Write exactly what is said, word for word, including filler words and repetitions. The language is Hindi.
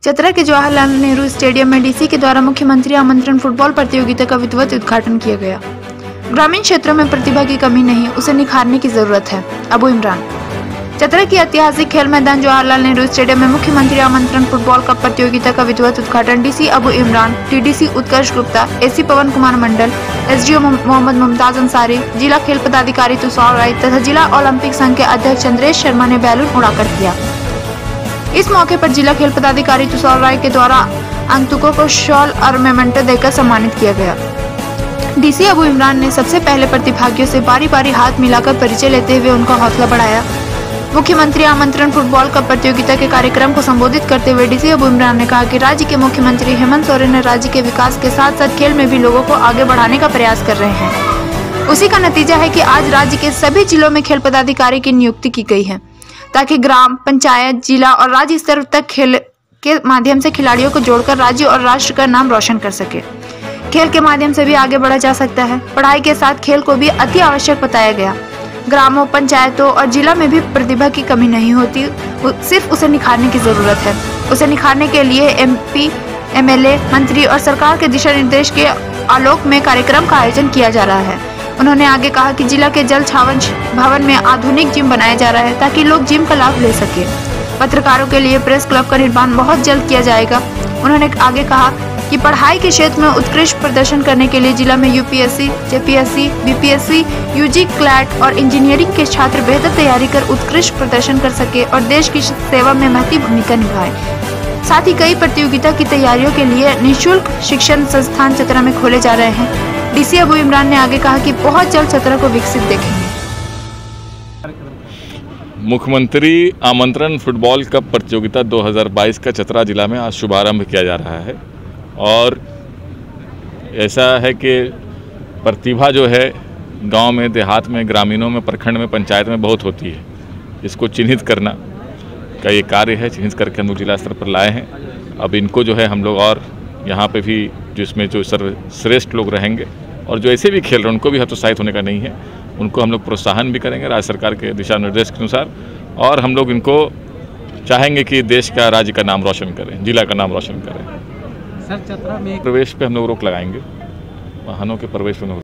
चतरा के जवाहरलाल नेहरू स्टेडियम में डीसी के द्वारा मुख्यमंत्री आमंत्रण फुटबॉल प्रतियोगिता का विधिवत उद्घाटन किया गया। ग्रामीण क्षेत्रों में प्रतिभा की कमी नहीं, उसे निखारने की जरूरत है। अबू इमरान। चतरा की ऐतिहासिक खेल मैदान जवाहरलाल नेहरू स्टेडियम में मुख्यमंत्री आमंत्रण फुटबॉल कप प्रतियोगिता का विधिवत उद्घाटन DC Abu Imran, TDC Utkarsh Gupta, AC Pawan Kumar Mandal, SDO Mohammad Mumtaz Ansari, जिला खेल पदाधिकारी तुषार राय तथा जिला ओलंपिक संघ के अध्यक्ष चंद्रेश शर्मा ने बैलून उड़ाकर किया। इस मौके पर जिला खेल पदाधिकारी तुषार राय के द्वारा आगंतुकों को शॉल और मेमेंटो देकर सम्मानित किया गया। डीसी अबू इमरान ने सबसे पहले प्रतिभागियों से बारी बारी हाथ मिलाकर परिचय लेते हुए उनका हौसला बढ़ाया। मुख्यमंत्री आमंत्रण फुटबॉल कप प्रतियोगिता के कार्यक्रम को संबोधित करते हुए डीसी अबू इमरान ने कहा कि राज्य के मुख्यमंत्री हेमंत सोरेन ने राज्य के विकास के साथ साथ खेल में भी लोगों को आगे बढ़ाने का प्रयास कर रहे हैं। उसी का नतीजा है कि आज राज्य के सभी जिलों में खेल पदाधिकारी की नियुक्ति की गई है, ताकि ग्राम पंचायत, जिला और राज्य स्तर तक खेल के माध्यम से खिलाड़ियों को जोड़कर राज्य और राष्ट्र का नाम रोशन कर सके। खेल के माध्यम से भी आगे बढ़ा जा सकता है। पढ़ाई के साथ खेल को भी अति आवश्यक बताया गया। ग्रामों, पंचायतों और जिला में भी प्रतिभा की कमी नहीं होती, सिर्फ उसे निखारने की जरूरत है। उसे निखारने के लिए एमपी, एमएलए, मंत्री और सरकार के दिशा निर्देश के आलोक में कार्यक्रम का आयोजन किया जा रहा है। उन्होंने आगे कहा कि जिला के जल छावन भवन में आधुनिक जिम बनाया जा रहा है, ताकि लोग जिम का लाभ ले सके। पत्रकारों के लिए प्रेस क्लब का निर्माण बहुत जल्द किया जाएगा। उन्होंने आगे कहा कि पढ़ाई के क्षेत्र में उत्कृष्ट प्रदर्शन करने के लिए जिला में UPSC, JPSC, BPSC, UG, CLAT और इंजीनियरिंग के छात्र बेहतर तैयारी कर उत्कृष्ट प्रदर्शन कर सके और देश की सेवा में महती भूमिका निभाए। साथ ही कई प्रतियोगिता की तैयारियों के लिए निःशुल्क शिक्षण संस्थान चतरा में खोले जा रहे हैं। डीसी अबू इमरान ने आगे कहा कि बहुत जल्द चतरा को विकसित देखेंगे। मुख्यमंत्री आमंत्रण फुटबॉल कप प्रतियोगिता दो हज़ार बाईस का चतरा जिला में आज शुभारंभ किया जा रहा है और ऐसा है कि प्रतिभा जो है गांव में, देहात में, ग्रामीणों में, प्रखंड में, पंचायत में बहुत होती है। इसको चिन्हित करना का ये कार्य है, चिन्हित करके हम लोग जिला स्तर पर लाए हैं। अब इनको जो है हम लोग और यहाँ पे भी जिसमें जो सर्वश्रेष्ठ लोग रहेंगे और जो ऐसे भी खेल रहे हैं उनको भी हतोत्साहित होने का नहीं है, उनको हम लोग प्रोत्साहन भी करेंगे राज्य सरकार के दिशा निर्देश के अनुसार। और हम लोग इनको चाहेंगे कि देश का, राज्य का नाम रोशन करें, जिला का नाम रोशन करें। सर, चतरा में प्रवेश पे हम लोग रोक लगाएंगे, वाहनों के प्रवेश पे